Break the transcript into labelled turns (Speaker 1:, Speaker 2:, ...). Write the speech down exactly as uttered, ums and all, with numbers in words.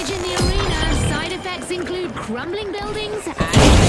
Speaker 1: Damage in the arena. Side effects include crumbling buildings and